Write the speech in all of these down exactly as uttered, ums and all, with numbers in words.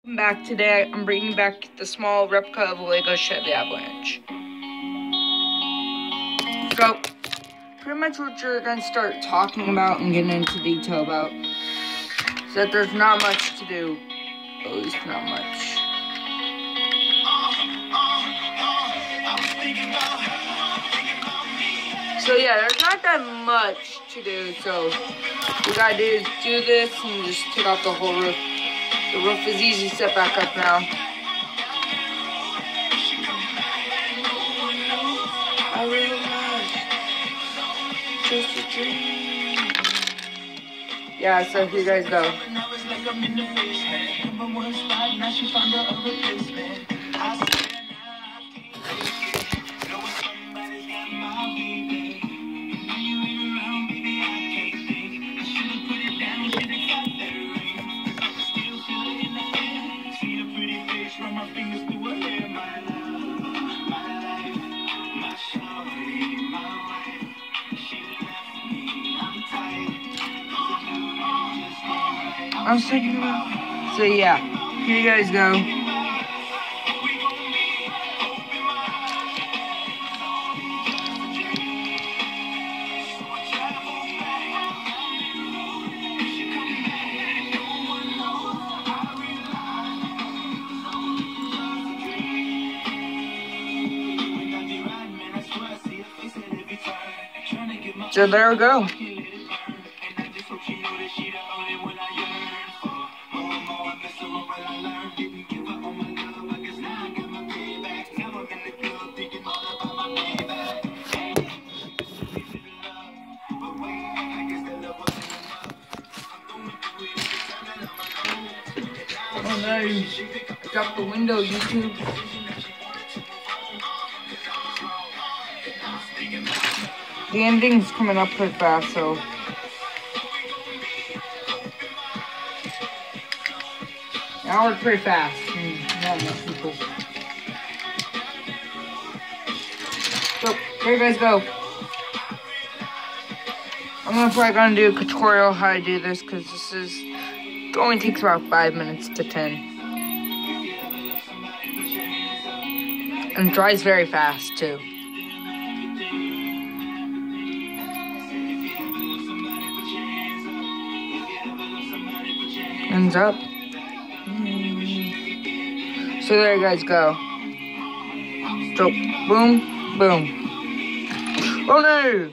Back today, I'm bringing back the small replica of a Lego Chevy Avalanche. So, pretty much what you're going to start talking about and getting into detail about is that there's not much to do, at least not much. So yeah, there's not that much to do, so what we gotta do is do this and just take off the whole roof. The roof is easy to set back up now. I realized just a dream. Yeah, so here you guys go. I was thinking about. So yeah, here you guys go. So there we go. Oh no, I dropped the window, YouTube. The ending's coming up pretty fast, so. Now we're pretty fast. Not enough people. So, there you guys go. I'm gonna probably gonna do a tutorial how to do this, because this is, it only takes about five minutes to ten. And dries very fast, too. Ends up. So there you guys go. So, boom, boom. Oh no!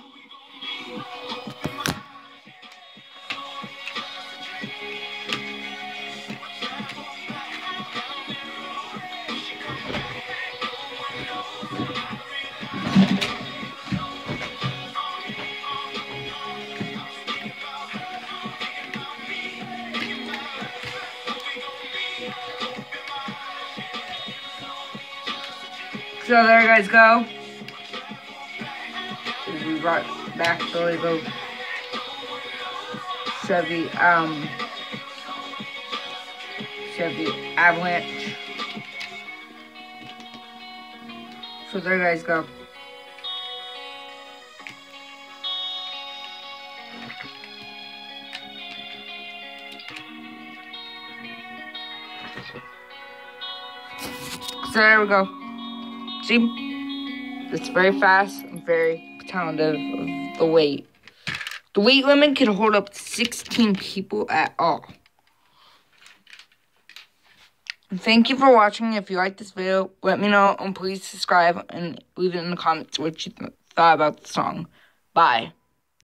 So there you guys go. We brought back the Lego Chevy, um, Chevy Avalanche. So there you guys go. So there we go. See, it's very fast and very talented of the weight. The weight limit can hold up to sixteen people at all. Thank you for watching. If you like this video, let me know and please subscribe and leave it in the comments what you th thought about the song. Bye.